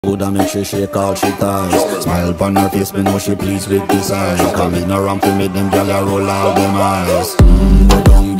Woulda make she shake all she ties. Smile upon her face, me know she pleased with this eye. Come ignorant to make them gyal a roll out them eyes. Go down